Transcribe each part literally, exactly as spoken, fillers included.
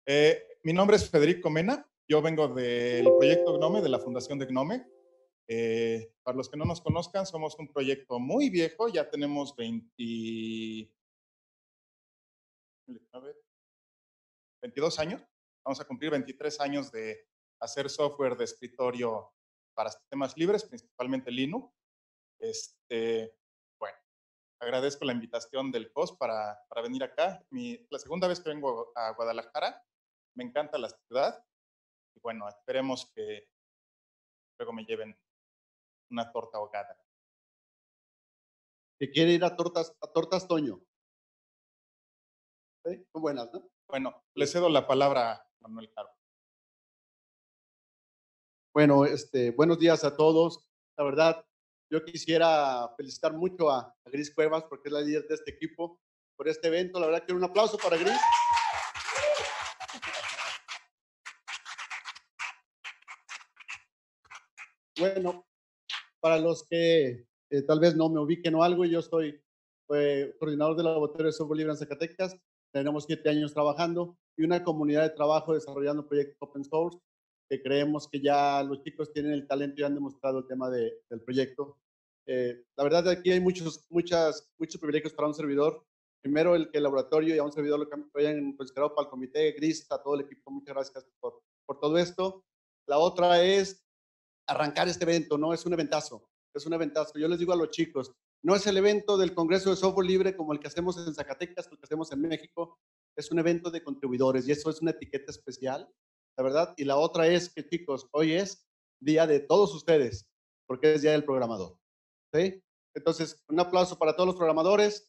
Eh, mi nombre es Federico Mena, yo vengo del proyecto Gnome, de la Fundación de Gnome. Eh, para los que no nos conozcan, somos un proyecto muy viejo, ya tenemos veinte, veintidós años, vamos a cumplir veintitrés años de hacer software de escritorio para sistemas libres, principalmente Linux. Este, bueno, agradezco la invitación del C O S para, para venir acá. Mi, la segunda vez que vengo a Guadalajara, me encanta la ciudad y bueno, esperemos que luego me lleven una torta ahogada. Que quiere ir a Tortas, a Tortas Toño. ¿Sí? Son buenas, ¿no? Bueno, le cedo la palabra a Manuel Caro. Bueno, este, buenos días a todos. La verdad, yo quisiera felicitar mucho a, a Gris Cuevas porque es la líder de este equipo por este evento. La verdad que un aplauso para Gris. Bueno, para los que eh, tal vez no me ubiquen o algo, yo soy eh, coordinador del laboratorio de software libre en Zacatecas. Tenemos siete años trabajando y una comunidad de trabajo desarrollando proyectos open source que creemos que ya los chicos tienen el talento y han demostrado el tema de, del proyecto. Eh, la verdad, aquí hay muchos, muchas, muchos privilegios para un servidor. Primero, el que el laboratorio y a un servidor lo hayan considerado para el comité, Gris, a todo el equipo, muchas gracias por, por todo esto. La otra es arrancar este evento, ¿no? Es un eventazo, es un eventazo. Yo les digo a los chicos, no es el evento del Congreso de Software Libre como el que hacemos en Zacatecas, el que hacemos en México, es un evento de contribuidores y eso es una etiqueta especial, la verdad. Y la otra es que, chicos, hoy es día de todos ustedes, porque es día del programador, ¿sí? Entonces, un aplauso para todos los programadores.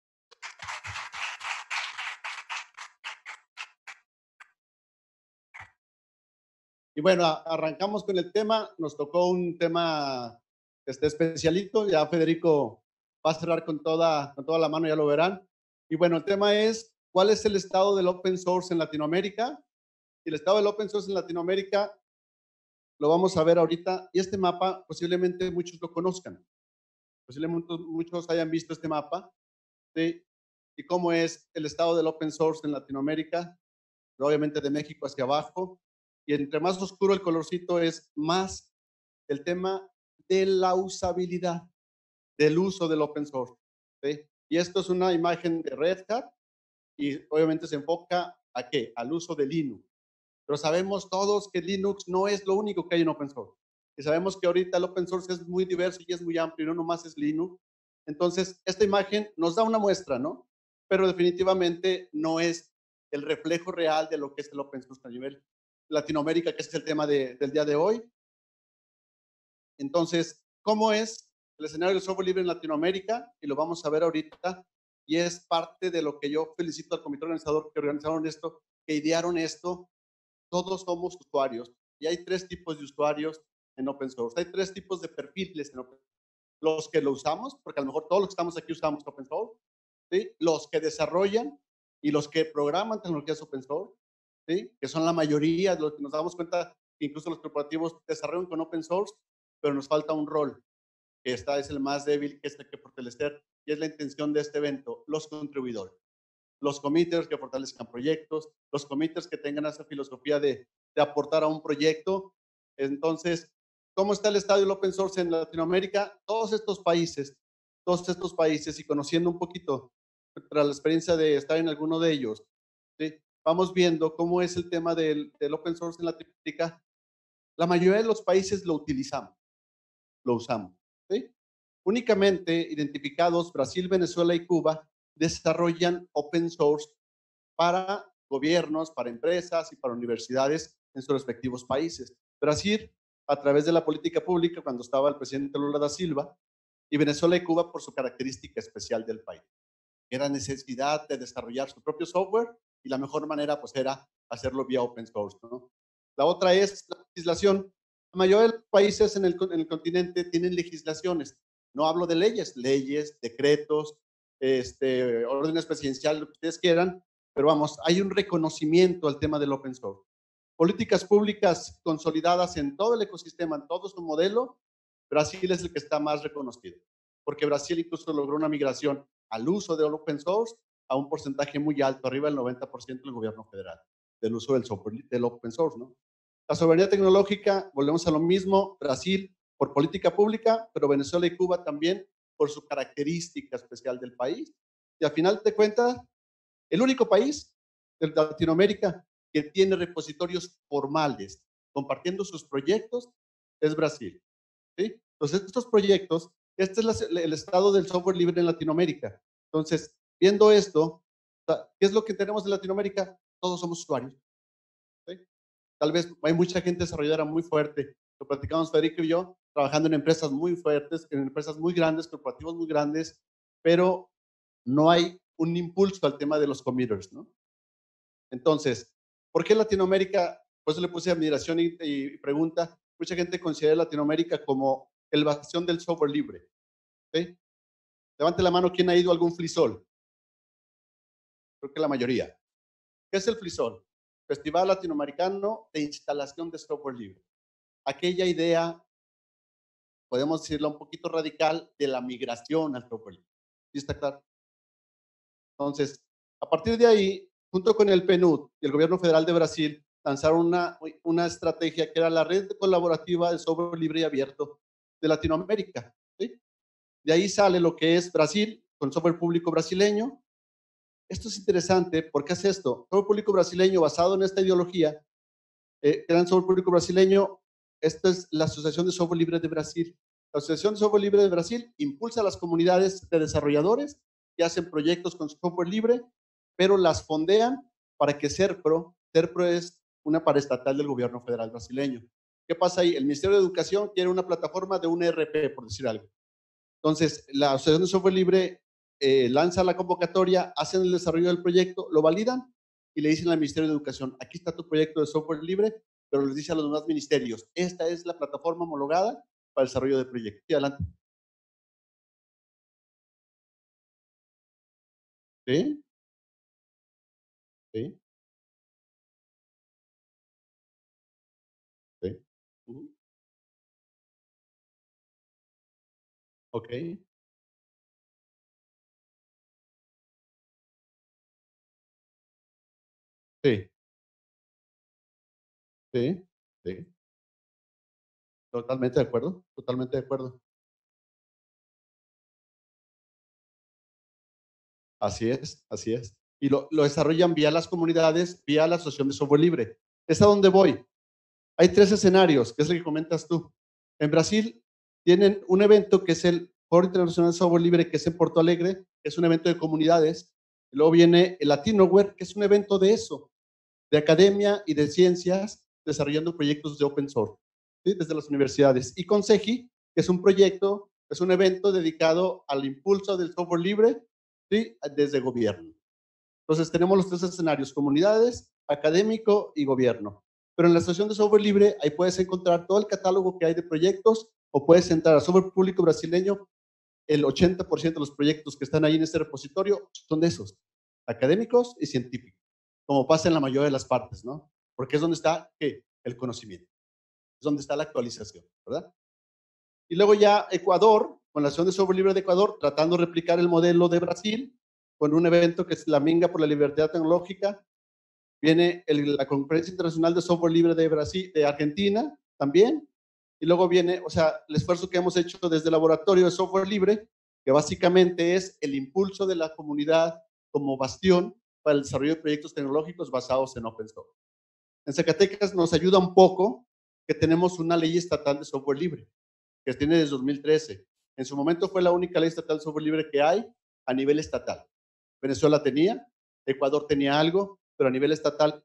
Y bueno, arrancamos con el tema. Nos tocó un tema este, especialito. Ya Federico va a cerrar con toda, con toda la mano, ya lo verán. Y bueno, el tema es, ¿cuál es el estado del open source en Latinoamérica? Y el estado del open source en Latinoamérica lo vamos a ver ahorita. Y este mapa posiblemente muchos lo conozcan. Posiblemente muchos hayan visto este mapa. ¿Sí? Y cómo es el estado del open source en Latinoamérica. Obviamente de México hacia abajo. Y entre más oscuro el colorcito es más el tema de la usabilidad, del uso del open source. ¿Sí? Y esto es una imagen de Red Hat y obviamente se enfoca a qué? Al uso de Linux. Pero sabemos todos que Linux no es lo único que hay en open source. Y sabemos que ahorita el open source es muy diverso y es muy amplio y no nomás es Linux. Entonces, esta imagen nos da una muestra, ¿no? Pero definitivamente no es el reflejo real de lo que es el open source a nivel Latinoamérica, que es el tema de, del día de hoy. Entonces, ¿cómo es el escenario del software libre en Latinoamérica? Y lo vamos a ver ahorita. Y es parte de lo que yo felicito al comité organizador que organizaron esto, que idearon esto. Todos somos usuarios y hay tres tipos de usuarios en open source. Hay tres tipos de perfiles en open source. Los que lo usamos, porque a lo mejor todos los que estamos aquí usamos open source, ¿sí? Los que desarrollan y los que programan tecnologías open source, ¿sí? Que son la mayoría de los que nos damos cuenta que incluso los corporativos desarrollan con open source, pero nos falta un rol, que esta es el más débil, que es el que fortalecer, y es la intención de este evento, los contribuidores. Los committers que fortalezcan proyectos, los committers que tengan esa filosofía de, de aportar a un proyecto. Entonces, ¿cómo está el estadio del open source en Latinoamérica? Todos estos países, todos estos países y conociendo un poquito tras la experiencia de estar en alguno de ellos, ¿sí? Vamos viendo cómo es el tema del, del open source en Latinoamérica. La mayoría de los países lo utilizamos, lo usamos, ¿sí? Únicamente identificados Brasil, Venezuela y Cuba desarrollan open source para gobiernos, para empresas y para universidades en sus respectivos países. Brasil, a través de la política pública, cuando estaba el presidente Lula da Silva, y Venezuela y Cuba por su característica especial del país. Era necesidad de desarrollar su propio software y la mejor manera pues era hacerlo vía open source, ¿no? La otra es la legislación. La mayoría de los países en el, en el continente tienen legislaciones. No hablo de leyes, leyes, decretos, este, órdenes presidenciales, lo que ustedes quieran, pero vamos, hay un reconocimiento al tema del open source. Políticas públicas consolidadas en todo el ecosistema, en todo su modelo, Brasil es el que está más reconocido, porque Brasil incluso logró una migración al uso del open source a un porcentaje muy alto, arriba del noventa por ciento del gobierno federal. del uso del software, del open source, ¿no? La soberanía tecnológica, volvemos a lo mismo, Brasil por política pública, pero Venezuela y Cuba también por su característica especial del país. Y al final de cuentas, el único país de Latinoamérica que tiene repositorios formales compartiendo sus proyectos es Brasil, ¿sí? Entonces, estos proyectos, este es la, el estado del software libre en Latinoamérica. Entonces, viendo esto, ¿qué es lo que tenemos en Latinoamérica? Todos somos usuarios, ¿sí? Tal vez hay mucha gente desarrolladora muy fuerte. Lo platicamos Federico y yo, trabajando en empresas muy fuertes, en empresas muy grandes, corporativos muy grandes, pero no hay un impulso al tema de los committers, ¿no? Entonces, ¿por qué Latinoamérica? Por eso le puse admiración y, y pregunta. Mucha gente considera Latinoamérica como el bastión del software libre, ¿sí? Levante la mano, ¿quién ha ido a algún FLISOL? Creo que la mayoría. ¿Qué es el FLISOL? Festival Latinoamericano de Instalación de Software Libre. Aquella idea, podemos decirlo un poquito radical, de la migración al software libre. ¿Sí está claro? Entonces, a partir de ahí, junto con el P N U D y el Gobierno Federal de Brasil, lanzaron una, una estrategia que era la Red Colaborativa de Software Libre y Abierto de Latinoamérica, ¿sí? De ahí sale lo que es Brasil, con software público brasileño. Esto es interesante, ¿por qué hace esto? Software público brasileño basado en esta ideología, eh, gran software público brasileño, esta es la Asociación de Software Libre de Brasil. La Asociación de Software Libre de Brasil impulsa a las comunidades de desarrolladores que hacen proyectos con software libre, pero las fondean para que SERPRO, SERPRO es una paraestatal del gobierno federal brasileño. ¿Qué pasa ahí? El Ministerio de Educación quiere una plataforma de un E R P, por decir algo. Entonces, la Asociación de Software Libre eh, lanza la convocatoria, hacen el desarrollo del proyecto, lo validan y le dicen al Ministerio de Educación, aquí está tu proyecto de software libre, pero les dice a los demás ministerios, esta es la plataforma homologada para el desarrollo del proyecto. Sí, adelante. ¿Sí? ¿Sí? ¿Sí? Uh-huh. Ok. Sí, sí, sí. Totalmente de acuerdo, totalmente de acuerdo. Así es, así es. Y lo, lo desarrollan vía las comunidades, vía la Asociación de Software Libre. Es a donde voy. Hay tres escenarios, que es lo que comentas tú. En Brasil tienen un evento que es el Foro Internacional de Software Libre, que es en Porto Alegre, que es un evento de comunidades. Y luego viene el Latinoware, que es un evento de eso, de academia y de ciencias, desarrollando proyectos de open source, ¿sí? Desde las universidades. Y Conseji, que es un proyecto, es un evento dedicado al impulso del software libre, ¿sí? Desde gobierno. Entonces tenemos los tres escenarios, comunidades, académico y gobierno. Pero en la Asociación de Software Libre, ahí puedes encontrar todo el catálogo que hay de proyectos, o puedes entrar a Software Público Brasileño. El ochenta por ciento de los proyectos que están ahí en este repositorio son de esos, académicos y científicos, como pasa en la mayoría de las partes, ¿no? Porque es donde está ¿qué? El conocimiento, es donde está la actualización, ¿verdad? Y luego ya Ecuador, con la Asociación de Software Libre de Ecuador, tratando de replicar el modelo de Brasil, con un evento que es la Minga por la Libertad Tecnológica. Viene el, la Conferencia Internacional de Software Libre de Brasil, de Argentina, también. Y luego viene, o sea, el esfuerzo que hemos hecho desde el Laboratorio de Software Libre, que básicamente es el impulso de la comunidad como bastión para el desarrollo de proyectos tecnológicos basados en open source. En Zacatecas nos ayuda un poco que tenemos una ley estatal de software libre, que tiene desde dos mil trece. En su momento fue la única ley estatal de software libre que hay a nivel estatal. Venezuela tenía, Ecuador tenía algo, pero a nivel estatal,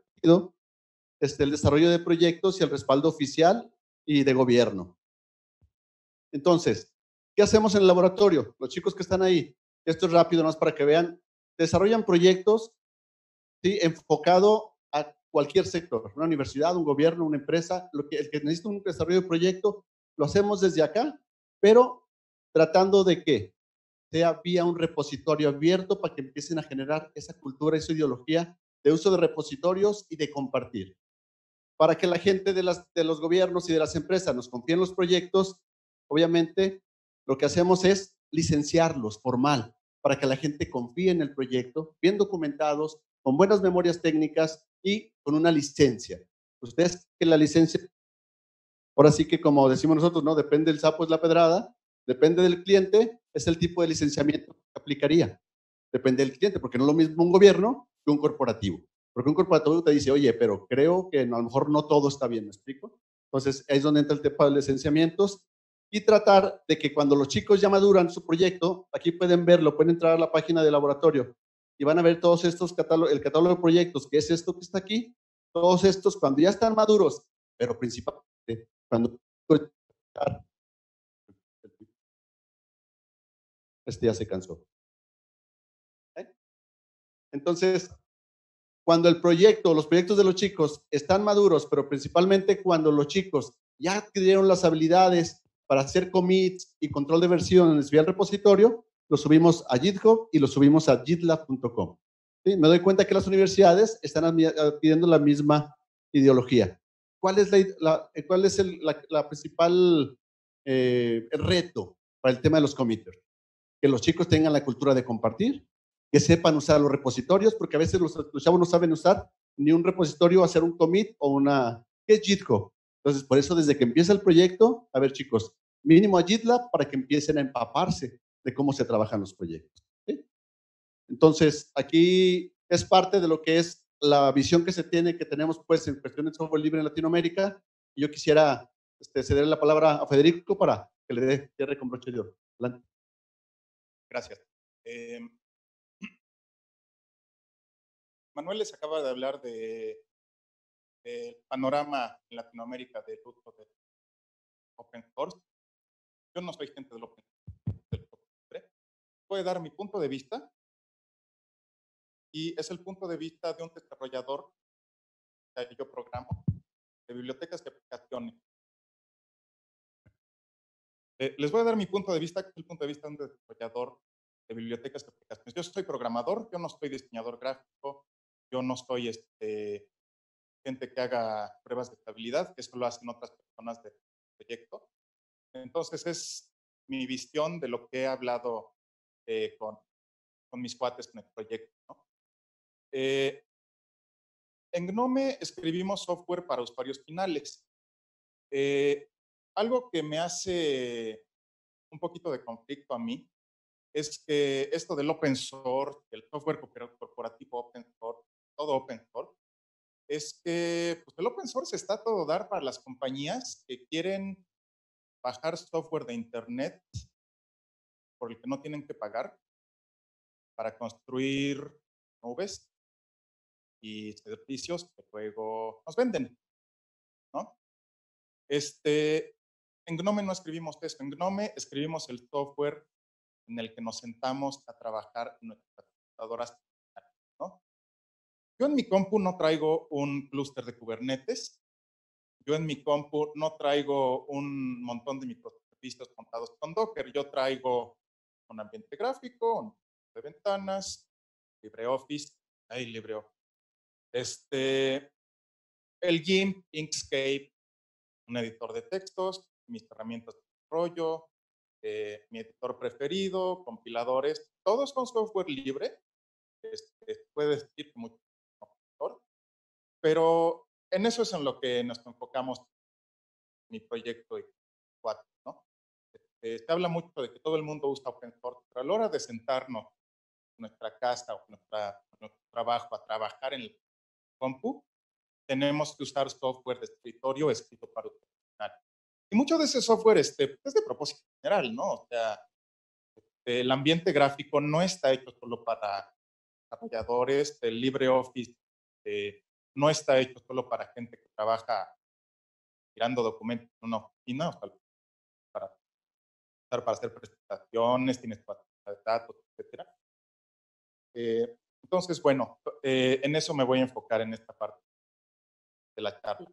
este, el desarrollo de proyectos y el respaldo oficial y de gobierno. Entonces, ¿qué hacemos en el laboratorio? Los chicos que están ahí, esto es rápido, más para que vean, desarrollan proyectos, ¿sí? Enfocado a cualquier sector, una universidad, un gobierno, una empresa, lo que, el que necesita un desarrollo de proyecto, lo hacemos desde acá, pero tratando de que sea vía un repositorio abierto para que empiecen a generar esa cultura, esa ideología de uso de repositorios y de compartir. Para que la gente de, las, de los gobiernos y de las empresas nos confíen los proyectos, obviamente lo que hacemos es licenciarlos formal, para que la gente confíe en el proyecto, bien documentados, con buenas memorias técnicas y con una licencia. Ustedes que la licencia, ahora sí que como decimos nosotros, ¿no? Depende del sapo es la pedrada, depende del cliente, es el tipo de licenciamiento que aplicaría. Depende del cliente, porque no es lo mismo un gobierno que un corporativo. Porque un corporativo te dice, oye, pero creo que a lo mejor no todo está bien, ¿me explico? Entonces, ahí es donde entra el tema de licenciamientos y tratar de que cuando los chicos ya maduran su proyecto, aquí pueden verlo, pueden entrar a la página del laboratorio y van a ver todos estos catálogos, el catálogo de proyectos, que es esto que está aquí, todos estos cuando ya están maduros, pero principalmente cuando este ya se cansó. ¿Eh? Entonces, cuando el proyecto, los proyectos de los chicos están maduros, pero principalmente cuando los chicos ya adquirieron las habilidades para hacer commits y control de versiones vía el repositorio, lo subimos a GitHub y lo subimos a gitlab punto com. ¿Sí? Me doy cuenta que las universidades están adquiriendo la misma ideología. ¿Cuál es, la, la, cuál es el la, la principal eh, reto para el tema de los committers? Que los chicos tengan la cultura de compartir, que sepan usar los repositorios, porque a veces los, los chavos no saben usar ni un repositorio, hacer un commit o una... ¿Qué es GitHub? Entonces, por eso desde que empieza el proyecto, a ver chicos, mínimo a GitLab para que empiecen a empaparse de cómo se trabajan los proyectos. ¿Sí? Entonces, aquí es parte de lo que es la visión que se tiene, que tenemos pues en cuestión de software libre en Latinoamérica. Y yo quisiera este, ceder la palabra a Federico para que le dé cierre con broche de oro. Adelante. Gracias. Eh, Manuel les acaba de hablar de, de panorama en Latinoamérica del uso de open source. Yo no soy gente del open source. Voy a dar mi punto de vista y es el punto de vista de un desarrollador que yo programo de bibliotecas y aplicaciones. Eh, les voy a dar mi punto de vista, que es el punto de vista de un desarrollador de bibliotecas y aplicaciones. Yo soy programador, yo no soy diseñador gráfico, yo no soy este, gente que haga pruebas de estabilidad, que eso lo hacen otras personas del proyecto. Entonces es mi visión de lo que he hablado eh, con, con mis cuates en el proyecto, ¿no? Eh, en Gnome escribimos software para usuarios finales. Eh, algo que me hace un poquito de conflicto a mí es que esto del open source, el software corporativo open source, todo open source, es que pues, el open source está a todo dar para las compañías que quieren bajar software de internet por el que no tienen que pagar para construir nubes y servicios que luego nos venden, ¿no? Este, en Gnome no escribimos eso. En Gnome escribimos el software en el que nos sentamos a trabajar en nuestras computadoras, ¿no? Yo en mi compu no traigo un clúster de Kubernetes. Yo en mi compu no traigo un montón de microservicios montados con Docker. Yo traigo un ambiente gráfico, un de ventanas, LibreOffice, ahí LibreOffice. Este, el GIMP, Inkscape, un editor de textos, mis herramientas de desarrollo, eh, mi editor preferido, compiladores, todos son software libre. Este, puede decir que mucho mejor, pero en eso es en lo que nos enfocamos mi proyecto y cuatro, ¿no? Este, se habla mucho de que todo el mundo usa open source, pero a la hora de sentarnos en nuestra casa o en nuestra, nuestro trabajo a trabajar en el compu, tenemos que usar software de escritorio escrito para uso general. Y mucho de ese software este, es de propósito general, ¿no? O sea, este, el ambiente gráfico no está hecho solo para desarrolladores, el LibreOffice eh, no está hecho solo para gente que trabaja tirando documentos en una oficina, o sea, para, para hacer presentaciones, tienes para datos, etcétera. Eh, entonces, bueno, eh, en eso me voy a enfocar en esta parte de la charla.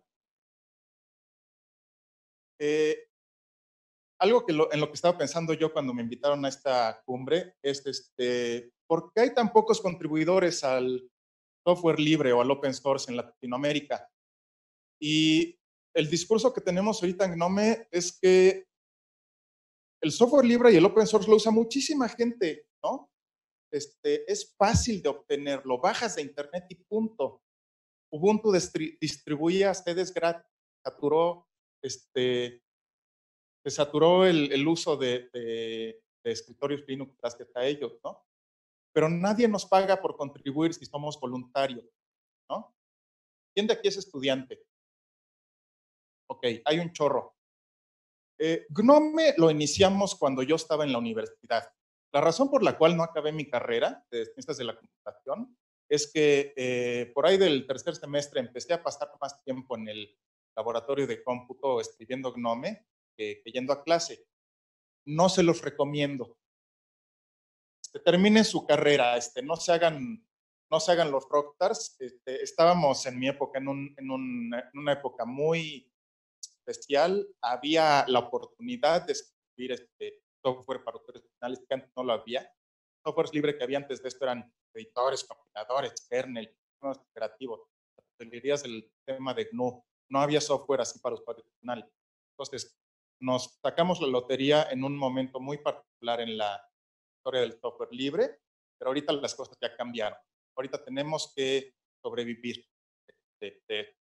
Eh, algo que lo, en lo que estaba pensando yo cuando me invitaron a esta cumbre es, este, ¿por qué hay tan pocos contribuidores al software libre o al open source en Latinoamérica? Y el discurso que tenemos ahorita en Gnome es que el software libre y el open source lo usa muchísima gente, ¿no? este, es fácil de obtener, lo bajas de internet y punto. Ubuntu distribuía sedes gratis, saturó, este, se saturó el, el uso de, de, de escritorios Linux gracias a ellos, ¿no? Pero nadie nos paga por contribuir si somos voluntarios, ¿no? ¿Quién de aquí es estudiante? Ok, hay un chorro. Eh, Gnome lo iniciamos cuando yo estaba en la universidad. La razón por la cual no acabé mi carrera de ciencias de la computación es que eh, por ahí del tercer semestre empecé a pasar más tiempo en el laboratorio de cómputo escribiendo Gnome que, que yendo a clase. No se los recomiendo. Este, terminen su carrera, este, no se hagan, no se hagan los rockstars. Este, estábamos en mi época en, un, en, un, en una época muy especial, había la oportunidad de escribir este software para usuarios finales que antes no lo había. Softwares libres que había antes de esto eran editores, compiladores, kernel, sistemas operativos, librerías del tema de G N U. No había software así para usuarios finales. Entonces, nos sacamos la lotería en un momento muy particular en la historia del software libre, pero ahorita las cosas ya cambiaron. Ahorita tenemos que sobrevivir de, de,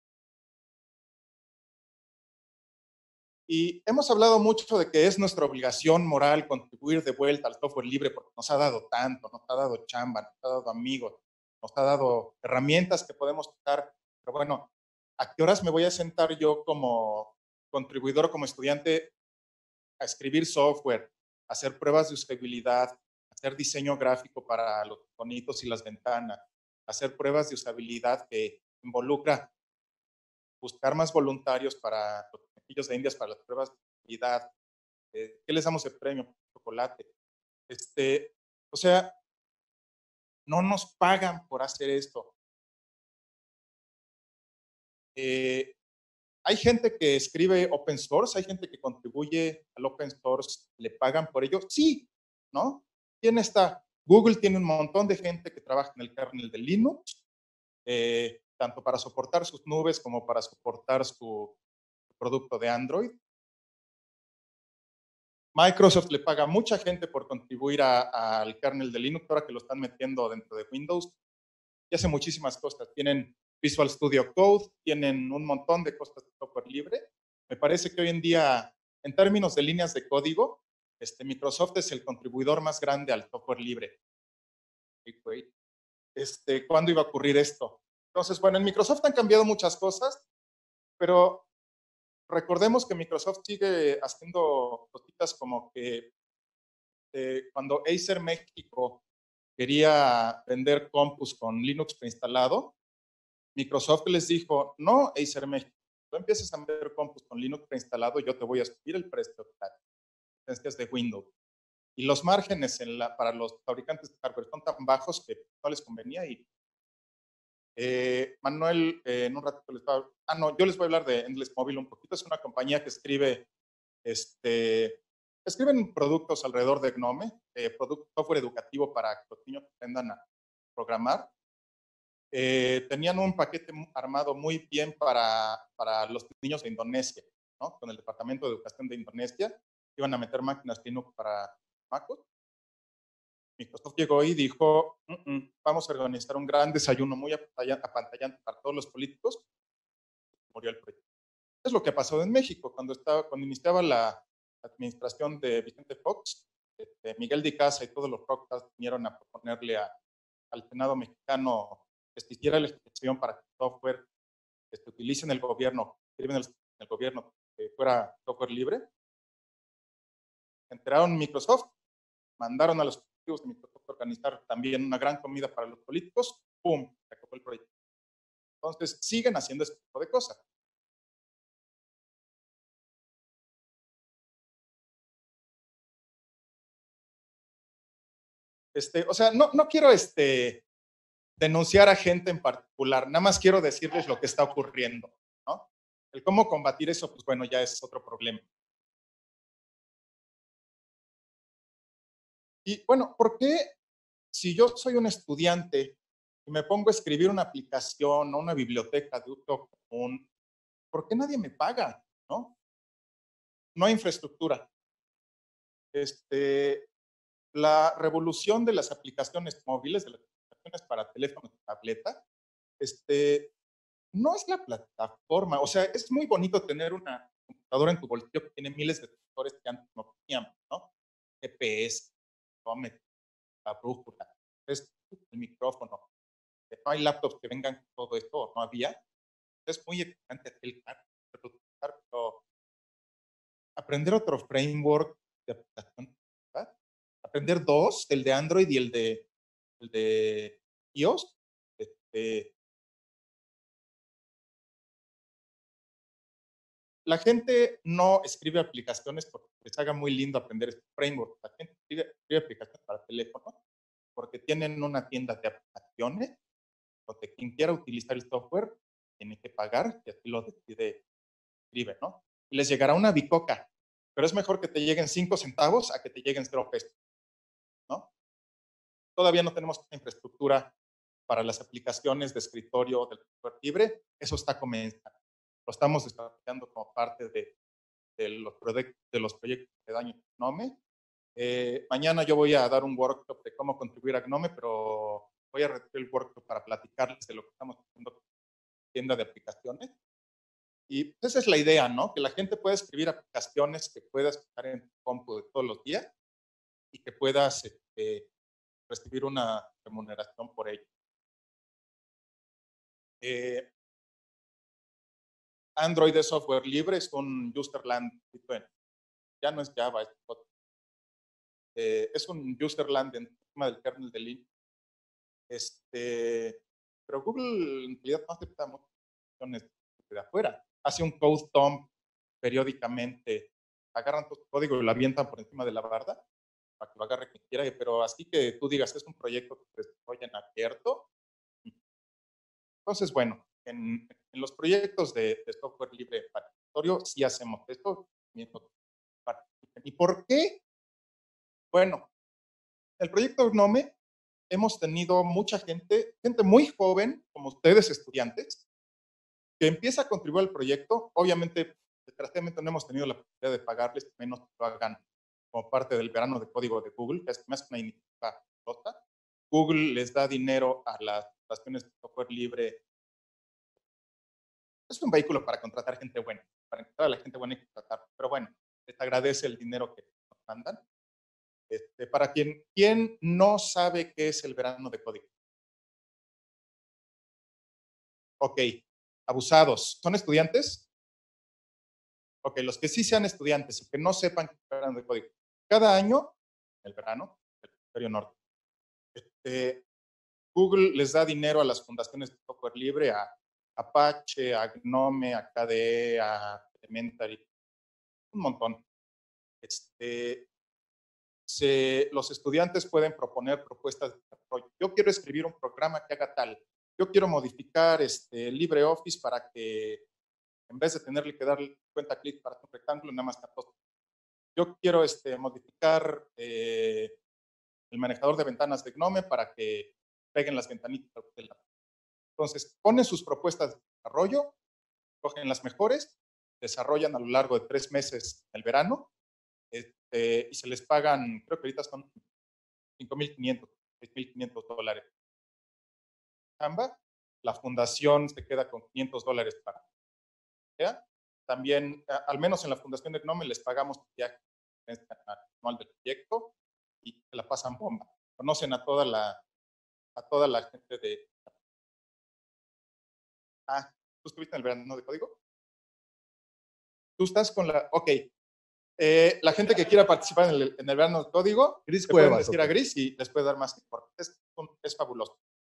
Y hemos hablado mucho de que es nuestra obligación moral contribuir de vuelta al software libre porque nos ha dado tanto, nos ha dado chamba, nos ha dado amigos, nos ha dado herramientas que podemos usar. Pero bueno, ¿a qué horas me voy a sentar yo como contribuidor, como estudiante, a escribir software, a hacer pruebas de usabilidad, hacer diseño gráfico para los bonitos y las ventanas, hacer pruebas de usabilidad que involucra buscar más voluntarios para los conejillos de indias, para las pruebas de usabilidad? Eh, ¿Qué les damos de premio? Chocolate. Este, o sea, no nos pagan por hacer esto. Eh, hay gente que escribe open source, hay gente que contribuye al open source, ¿le pagan por ello? Sí, ¿no? ¿Quién está? Google tiene un montón de gente que trabaja en el kernel de Linux, eh, tanto para soportar sus nubes como para soportar su producto de Android. Microsoft le paga a mucha gente por contribuir al kernel de Linux, ahora que lo están metiendo dentro de Windows. Y hace muchísimas cosas. Tienen Visual Studio Code, tienen un montón de cosas de software libre. Me parece que hoy en día, en términos de líneas de código, este, Microsoft es el contribuidor más grande al software libre. Este, ¿Cuándo iba a ocurrir esto? Entonces, bueno, en Microsoft han cambiado muchas cosas, pero recordemos que Microsoft sigue haciendo cositas como que eh, cuando Acer México quería vender compus con Linux preinstalado, Microsoft les dijo, no, Acer México, tú empiezas a vender compus con Linux preinstalado, yo te voy a subir el precio de las licencias de Windows. Y los márgenes en la, para los fabricantes de hardware son tan bajos que no les convenía. Y eh, Manuel, eh, en un ratito les va a... Ah, no, yo les voy a hablar de Endless Mobile un poquito. Es una compañía que escribe este, escriben productos alrededor de Gnome, eh, producto, software educativo para que los niños aprendan a programar. Eh, tenían un paquete armado muy bien para, para los niños de Indonesia, ¿no? Con el Departamento de Educación de Indonesia. Iban a meter máquinas Linux para MacOS. Microsoft llegó y dijo, mm -mm, vamos a organizar un gran desayuno muy apantallante para todos los políticos. Murió el proyecto. Es lo que ha pasado en México. Cuando, estaba, cuando iniciaba la administración de Vicente Fox, este, Miguel de Icaza y todos los rockstars vinieron a proponerle a, al Senado mexicano que se hiciera legislación para que el software que se utilice en el gobierno, en el, en el gobierno, que fuera software libre. Se enteraron Microsoft, mandaron a los ejecutivos de Microsoft a organizar también una gran comida para los políticos, ¡pum!, se acabó el proyecto. Entonces, siguen haciendo este tipo de cosas. Este, o sea, no, no quiero este, denunciar a gente en particular, nada más quiero decirles lo que está ocurriendo, ¿no? El cómo combatir eso, pues bueno, ya es otro problema. Y bueno, ¿por qué si yo soy un estudiante y me pongo a escribir una aplicación o una biblioteca de uso común, ¿por qué nadie me paga, no? No hay infraestructura. Este, la revolución de las aplicaciones móviles, de las aplicaciones para teléfono y tableta, este, no es la plataforma. O sea, es muy bonito tener una computadora en tu bolsillo que tiene miles de sensores que antes no teníamos, ¿no? G P S, cronómetro, la brújula, es el micrófono. No hay laptops que vengan con todo esto, no había. Es muy excitante aquel carro, pero aprender otro framework de aplicación, ¿verdad? Aprender dos, el de Android y el de, el de iOS. Este, la gente no escribe aplicaciones porque les haga muy lindo aprender este framework. La gente escribe, escribe aplicaciones para teléfono porque tienen una tienda de aplicaciones donde quien quiera utilizar el software tiene que pagar y así lo decide, escribe, ¿no? Y les llegará una bicoca, pero es mejor que te lleguen cinco centavos a que te lleguen cero pesos, ¿no? Todavía no tenemos infraestructura para las aplicaciones de escritorio del software libre. Eso está comenzando. Lo estamos desarrollando como parte de, de, los, de los proyectos de daño Gnome. Eh, mañana yo voy a dar un workshop de cómo contribuir a Gnome, pero voy a repetir el workshop para platicarles de lo que estamos haciendo en la tienda de aplicaciones. Y pues esa es la idea, ¿no? Que la gente pueda escribir aplicaciones que puedas usar en tu compu de todos los días y que puedas este, recibir una remuneración por ello. Eh, Android es software libre, es un userland, ya no es Java, es, eh, es un userland encima del kernel de Linux. Este, pero Google en realidad no acepta muchas opciones de afuera. Hace un code dump periódicamente, agarran tu código y lo avientan por encima de la barda para que lo agarre quien quiera, pero así que tú digas es un proyecto que se desarrolla en abierto. Entonces, bueno, en, en los proyectos de, de software libre para el escritorio sí hacemos esto. ¿Y por qué? Bueno, el proyecto Gnome hemos tenido mucha gente, gente muy joven, como ustedes estudiantes, que empieza a contribuir al proyecto. Obviamente, desgraciadamente no hemos tenido la posibilidad de pagarles, menos que lo hagan como parte del verano de código de Google, que es más una iniciativa rota. Google les da dinero a las estaciones de software libre. Es un vehículo para contratar gente buena. Para encontrar a la gente buena hay que contratar. Pero bueno, les agradece el dinero que nos mandan. Este, para quien, quien no sabe qué es el verano de código. Ok, abusados. ¿Son estudiantes? Ok, los que sí sean estudiantes y que no sepan qué es el verano de código. Cada año, el verano, el hemisferio norte, este, Google les da dinero a las fundaciones de software libre, a Apache, a Gnome, a K D E, a Elementary, un montón. Este, se, los estudiantes pueden proponer propuestas de desarrollo. Yo quiero escribir un programa que haga tal. Yo quiero modificar este, LibreOffice para que en vez de tenerle que darle cincuenta clics para un rectángulo, nada más catorce. Yo quiero este, modificar eh, el manejador de ventanas de Gnome para que peguen las ventanitas. Entonces, ponen sus propuestas de desarrollo, cogen las mejores, desarrollan a lo largo de tres meses en el verano este, y se les pagan, creo que ahorita son cinco mil quinientos, seis mil quinientos dólares. La fundación se queda con quinientos dólares para. ¿Ya? También, al menos en la fundación de Gnome, les pagamos el viaje anual del proyecto y se la pasan bomba. Conocen a toda la, a toda la gente de. Ah, ¿tú estuviste en el verano de código? Tú estás con la. Ok. Eh, la gente que quiera participar en el, en el verano de código, Gris le pueden Cuevas, decir ok. a Gris y les puede dar más informe. Es, es fabuloso.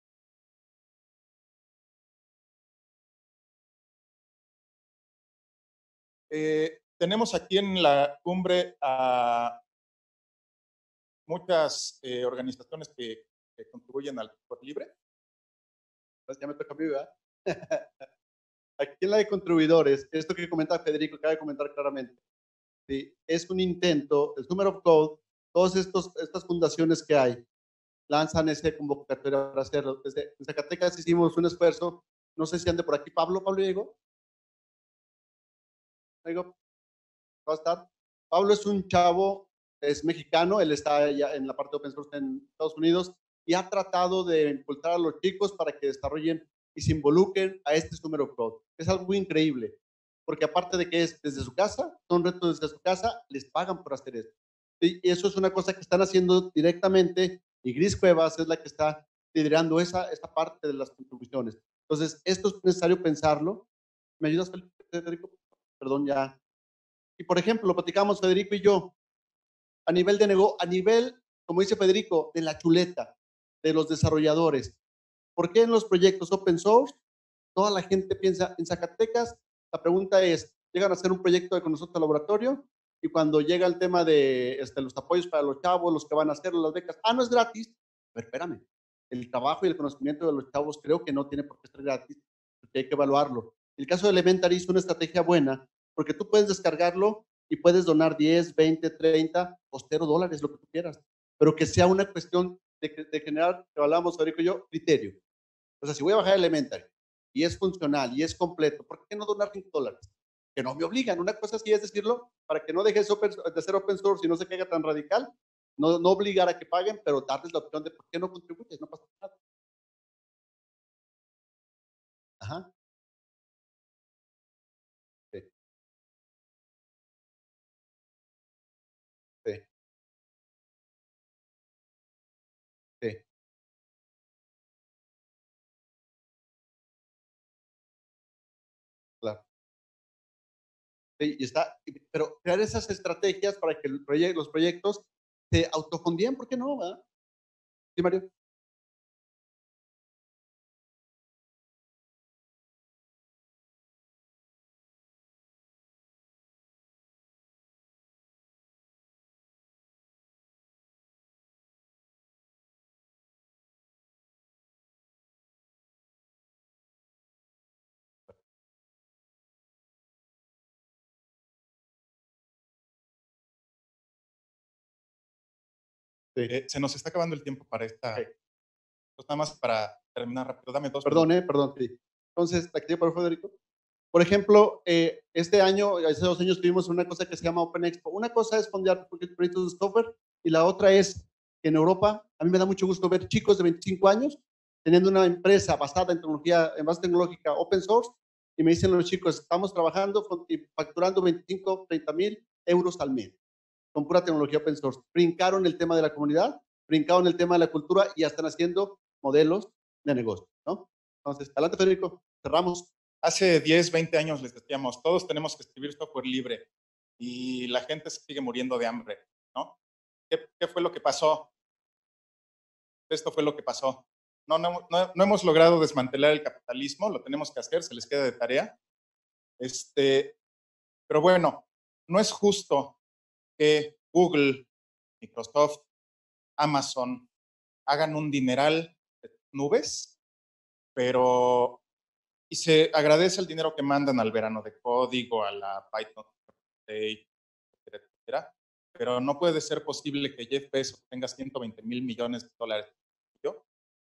Eh, tenemos aquí en la cumbre a muchas eh, organizaciones que, que contribuyen al software libre. Pues ya me toca a mí, ¿verdad? Aquí en la de contribuidores, esto que comenta Federico, acaba de comentar claramente, ¿sí? Es un intento, el Summer of Code, todas estas fundaciones que hay, lanzan ese convocatoria para hacerlo. Desde, desde Zacatecas hicimos un esfuerzo, no sé si ande por aquí Pablo, Pablo llegó. ¿Llegó? ¿Va a estar? Pablo es un chavo es mexicano, él está ya en la parte de open source en Estados Unidos y ha tratado de impulsar a los chicos para que desarrollen y se involucren a este Summer of Code. Es algo muy increíble, porque aparte de que es desde su casa, son retos desde su casa, les pagan por hacer esto. Y eso es una cosa que están haciendo directamente y Gris Cuevas es la que está liderando esa, esa parte de las contribuciones. Entonces, esto es necesario pensarlo. ¿Me ayudas, Federico? Perdón, ya. Y por ejemplo, lo platicamos Federico y yo, a nivel de negocio, a nivel, como dice Federico, de la chuleta, de los desarrolladores. ¿Por qué en los proyectos open source toda la gente piensa en Zacatecas? La pregunta es, llegan a hacer un proyecto con nosotros al laboratorio y cuando llega el tema de este, los apoyos para los chavos, los que van a hacer las becas, ah, no es gratis. Pero espérame, el trabajo y el conocimiento de los chavos creo que no tiene por qué ser gratis, porque hay que evaluarlo. El caso de Elementary es una estrategia buena, porque tú puedes descargarlo y puedes donar diez, veinte, treinta o cero dólares, lo que tú quieras, pero que sea una cuestión de, de generar, que hablamos Federico y yo, criterio. O sea, si voy a bajar Elementary y es funcional y es completo, ¿por qué no donar cinco dólares? Que no me obligan. Una cosa así es decirlo, para que no dejes open, de ser open source y no se caiga tan radical, no, no obligar a que paguen, pero darles la opción de por qué no contribuyes, no pasa nada. Ajá. Sí. Sí. Sí. Claro. Sí, y está, pero crear esas estrategias para que el proyecto, los proyectos se autofundien, ¿por qué no? ¿Verdad? Sí, Mario. Sí. Eh, se nos está acabando el tiempo para esta. Sí. Pues nada más para terminar rápido. Dame dos. Perdón, eh, perdón. Sí. Entonces, ¿la quería por Federico? Por ejemplo, eh, este año, hace dos años tuvimos una cosa que se llama Open Expo. Una cosa es fondear proyectos de software y la otra es que en Europa, a mí me da mucho gusto ver chicos de veinticinco años teniendo una empresa basada en tecnología, en base tecnológica open source y me dicen los chicos, estamos trabajando y facturando veinticinco, treinta mil euros al mes con pura tecnología open source. Brincaron el tema de la comunidad, brincaron el tema de la cultura y ya están haciendo modelos de negocio, ¿no? Entonces, adelante, Federico, cerramos. Hace diez, veinte años les decíamos, todos tenemos que escribir software libre y la gente se sigue muriendo de hambre, ¿no? ¿Qué, qué fue lo que pasó? Esto fue lo que pasó. No, no, no, no hemos logrado desmantelar el capitalismo, lo tenemos que hacer, se les queda de tarea. Este, pero bueno, no es justo que Google, Microsoft, Amazon hagan un dineral de nubes, pero y se agradece el dinero que mandan al verano de código, a la Python, etcétera, etcétera, pero no puede ser posible que Jeff Bezos tenga ciento veinte mil millones de dólares ¿yo?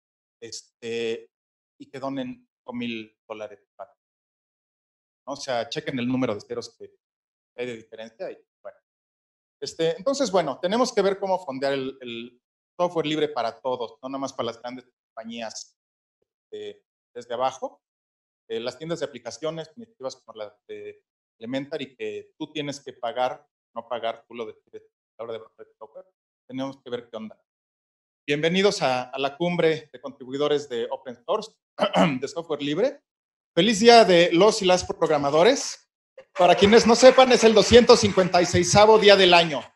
Este, y que donen cinco mil dólares. ¿No? O sea, chequen el número de ceros que hay de diferencia. Y, bueno. este, entonces, bueno, tenemos que ver cómo fondear el, el software libre para todos, no nada más para las grandes compañías eh, desde abajo. Eh, las tiendas de aplicaciones, iniciativas como la de Elementary, que tú tienes que pagar, no pagar, tú lo decides a la hora de bajar el software. Tenemos que ver qué onda. Bienvenidos a, a la cumbre de contribuidores de Open Source, de software libre. Feliz día de los y las programadores. Para quienes no sepan, es el doscientos cincuenta y seisavo día del año.